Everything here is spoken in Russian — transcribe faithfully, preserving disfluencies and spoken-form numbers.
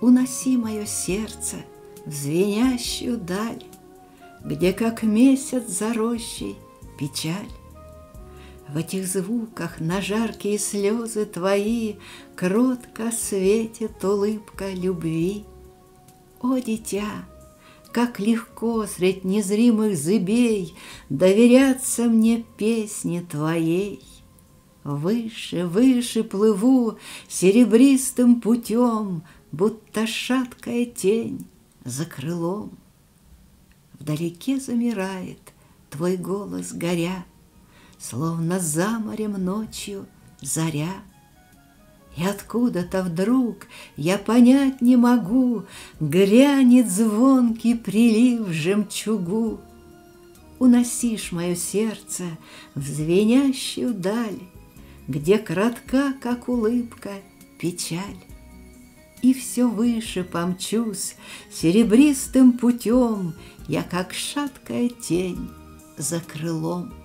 Уноси мое сердце в звенящую даль, где, как месяц за рощей, печаль. В этих звуках на жаркие слезы твои кротко светит улыбка любви. О, дитя, как легко средь незримых зыбей доверяться мне песне твоей. Выше, выше плыву серебристым путем, будто шаткая тень за крылом. Вдалеке замирает твой голос, горя, словно за морем ночью заря. И откуда-то вдруг, я понять не могу, грянет звонкий прилив жемчугу. Уносишь мое сердце в звенящую даль, где кратка, как улыбка, печаль. И все выше помчусь серебристым путем, я, как шаткая тень за крылом.